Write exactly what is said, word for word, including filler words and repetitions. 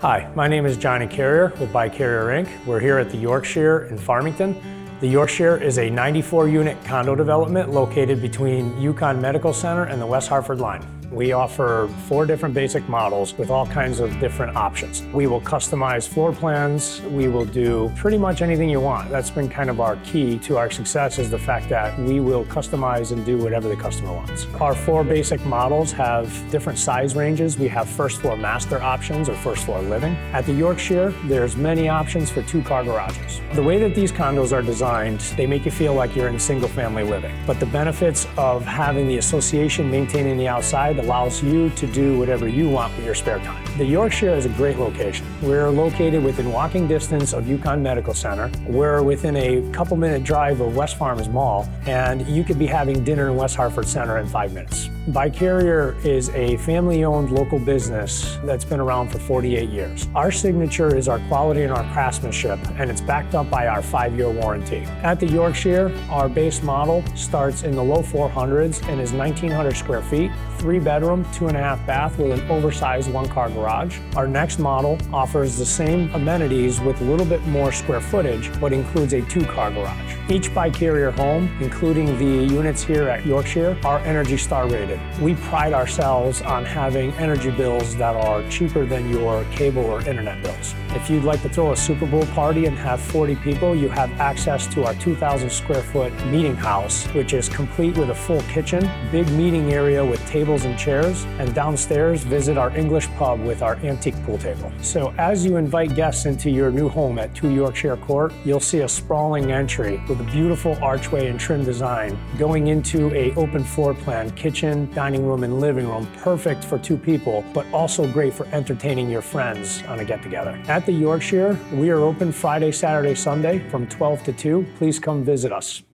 Hi, my name is Johnny Carrier with By Carrier Incorporated. We're here at the Yorkshire in Farmington. The Yorkshire is a ninety-four unit condo development located between Yukon Medical Center and the West Hartford line. We offer four different basic models with all kinds of different options. We will customize floor plans. We will do pretty much anything you want. That's been kind of our key to our success, is the fact that we will customize and do whatever the customer wants. Our four basic models have different size ranges. We have first floor master options or first floor living. At the Yorkshire, there's many options for two car garages. The way that these condos are designed, they make you feel like you're in single family living. But the benefits of having the association maintaining the outside allows you to do whatever you want with your spare time. The Yorkshire is a great location. We're located within walking distance of Yukon Medical Center. We're within a couple minute drive of West Farmers Mall, and you could be having dinner in West Hartford Center in five minutes. By Carrier is a family-owned local business that's been around for forty-eight years. Our signature is our quality and our craftsmanship, and it's backed up by our five-year warranty. At the Yorkshire, our base model starts in the low four hundreds and is nineteen hundred square feet, three bedroom, two and a half bath with an oversized one-car garage. Our next model offers the same amenities with a little bit more square footage, but includes a two-car garage. Each By Carrier home, including the units here at Yorkshire, are Energy Star rated. We pride ourselves on having energy bills that are cheaper than your cable or internet bills. If you'd like to throw a Super Bowl party and have forty people, you have access to our two thousand square foot meeting house, which is complete with a full kitchen, big meeting area with tables and chairs, and downstairs visit our English pub with our antique pool table. So as you invite guests into your new home at two Yorkshire Court, you'll see a sprawling entry with a beautiful archway and trim design going into a open floor plan kitchen, dining room, and living room, perfect for two people, but also great for entertaining your friends on a get-together. At the Yorkshire, we are open Friday, Saturday, Sunday from twelve to two. Please come visit us.